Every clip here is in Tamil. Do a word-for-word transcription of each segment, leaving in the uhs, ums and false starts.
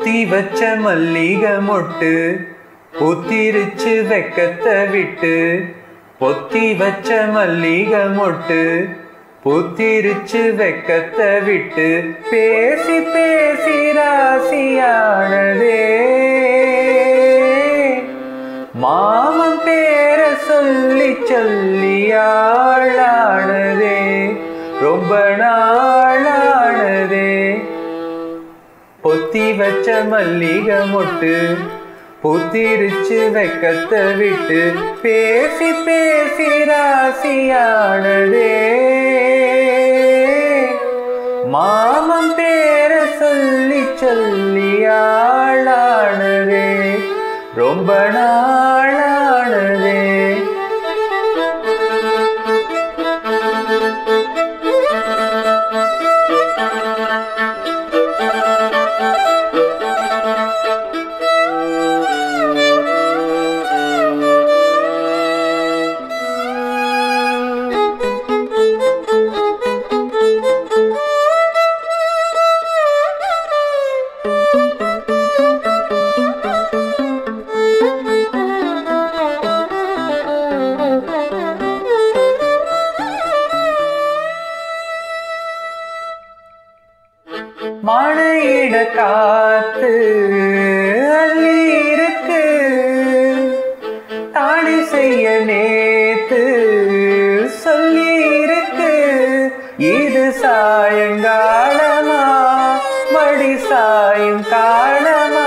பொத்தி வச்ச மல்லிகை மொட்டு பூத்திருச்சு வெக்கத்தை விட்டு. பொத்தி வச்ச மல்லிகை மொட்டு பூத்திருச்சு வெக்கத்தை விட்டு. பேசி பேசி ராசியானதே மாமன் பேர சொல்லி சொல்லி ஆளானதே ரொம்ப நாளானதே. பொத்தி வச்ச மல்லிகை மொட்டு பூத்திருச்சு வெக்கத்தை விட்டு. பேசி பேசி ராசியானதே மாமன் பேர சொல்லி சொல்லி ஆளானதே ரொம்ப நாளானதே. மழையிட காத்து அள்ளி இருக்கு தாடி செய்ய நேத்து சொல்லி இருக்கு. இது சாயங்காலமா மடி சாயும் காலமா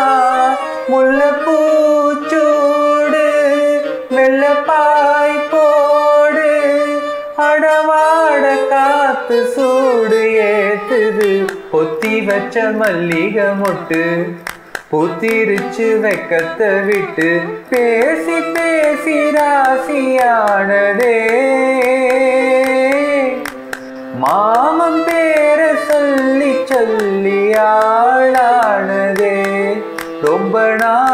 முல்லைப்பூச்சூடு வெள்ளப்பாய் போடு அடவாட காத்து சூடு ஏத்துது. பொத்தி வச்ச மல்லிகை மொட்டு பூத்திருச்சு வெக்கத்தை விட்டு. பேசி பேசி ராசியானதே மாமன் பேர சொல்லி சொல்லி ஆளானதே ரொம்ப நாள்